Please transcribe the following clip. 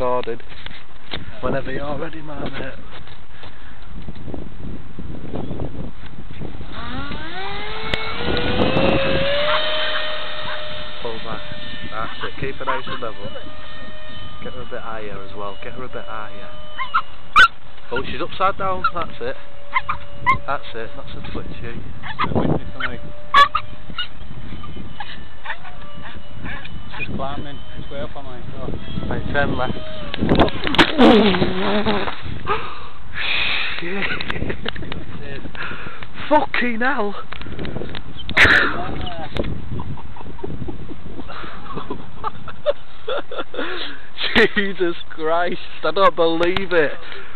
recording. Whenever you're ready, my mate. Pull back. That's it. Keep her nice and level. Get her a bit higher as well. Get her a bit higher. Oh, she's upside down. That's it. That's it. That's a twitchy. She's climbing. It's way up on my door. Right, turn left. Shit. Fucking hell. Jesus Christ, I don't believe it.